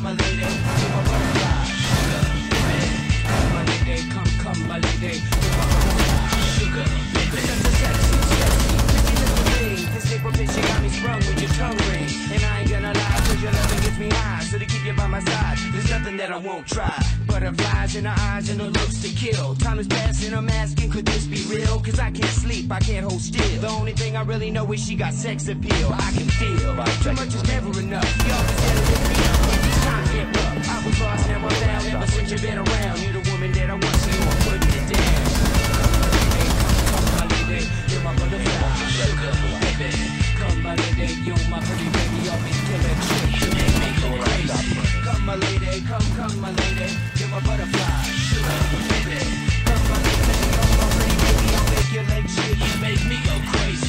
my lady, you're my butterfly. Sugar, baby, come my lady, come my lady, you're my butterfly. Sugar, baby, such a sexy, pretty little thing. This April bitch, you got me sprung with your tongue ring. And I ain't gonna lie, cause your loving gets me high. So to keep you by my side, there's nothing that I won't try. Butterflies in her eyes and her looks to kill. Time is passing, I'm asking, could this be real? Cause I can't sleep, I can't hold still. The only thing I really know is she got sex appeal. I can feel, too much is never enough. You always gotta lift me up when these times get rough. I was lost, now I'm down, ever since you've been around. You're the woman that I want, so I'm putting it down. Come my lady, you're my butterfly. Sugar, baby, come my lady, you're my pretty baby. I'll be killing shit to make me go crazy. Come my lady, come my lady, you're my butterfly. Sugar, baby, come my lady, you're my pretty baby. I'll make your legs shake, you make me go crazy.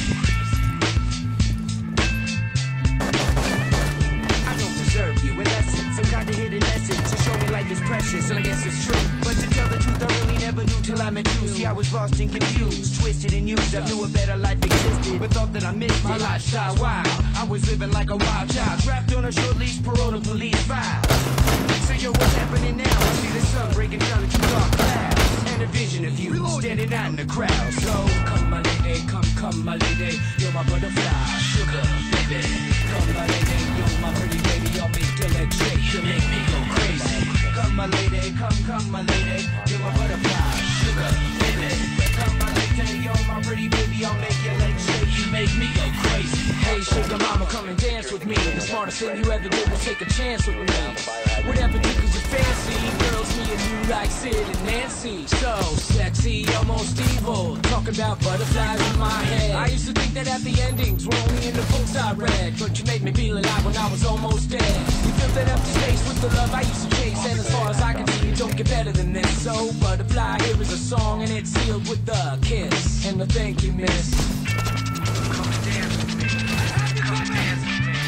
I don't deserve you, in essence, some kind of hidden essence to show me life is precious, and I guess it's true. But to tell the truth, I really never knew till I met you. See, I was lost and confused, twisted and used. I knew a better life existed, but thought that I missed it. My lifestyle wild, I was living like a wild child, trapped on a short leash, parole to police file. So yo, what's happening now? I see the sun breaking down into dark clouds, and a vision of you standing out in the crowd. So come my lady, come my lady, you're my butterfly. Sugar, baby, come my lady, you're my pretty baby. I'll make your legs shake, you make me go crazy. Come my lady, come my lady, you're my butterfly. Sugar, baby, come my lady, you're my pretty baby. I'll make your legs shake, you make me go crazy. Hey, sugar mama, come and dance with me. The smartest thing you ever did was take a chance with me. Whatever you cause you're fancy, girls me and you like Sid and Nancy. So sexy, almost evil, talking about butterflies in my head. I used to think that happy endings were only in the books I read, but you made me feel alive when I was almost dead. You filled that empty space with the love I used to chase, and as far as I can see, it don't get better than this. So butterfly, here is a song, and it's sealed with a kiss and a thank you, miss. Come and dance with me. Come and dance with me.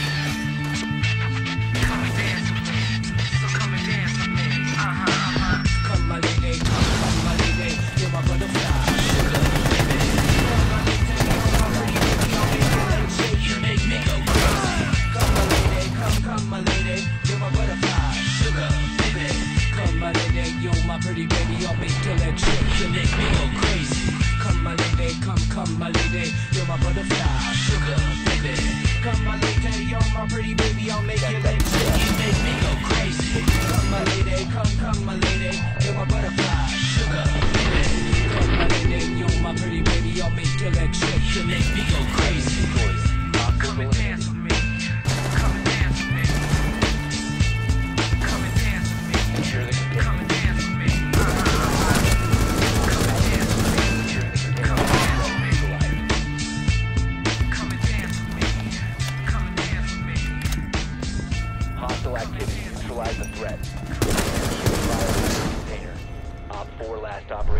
Come and dance with me. So come and dance with me. Come my lady, come my lady, you're my butterfly. Sugar, baby. Come my lady, you're my pretty baby. I'll make your legs shake, you make me go crazy. Come my lady, come my lady, you're my butterfly. Sugar, baby. Come my lady, you're my pretty baby. I'll make your legs shake, you make me go crazy. Come my lady, come my lady, you're my butterfly. Sugar, baby. Come my lady, you're my pretty baby. I'll make your legs shake, you make me go crazy. Come my lady, come my lady, you're my butterfly. Sugar, baby. Come my lady, you're my pretty baby. I'll make your legs shake, you make me go crazy. Come and dance with me. Come and dance with me. Come and dance with me. Come and dance with me. Come and dance with me. Come and dance with me. Come and dance with me. Come and dance with me. Hostile activity. Neutralize the threat. Container. Op 4 last operator.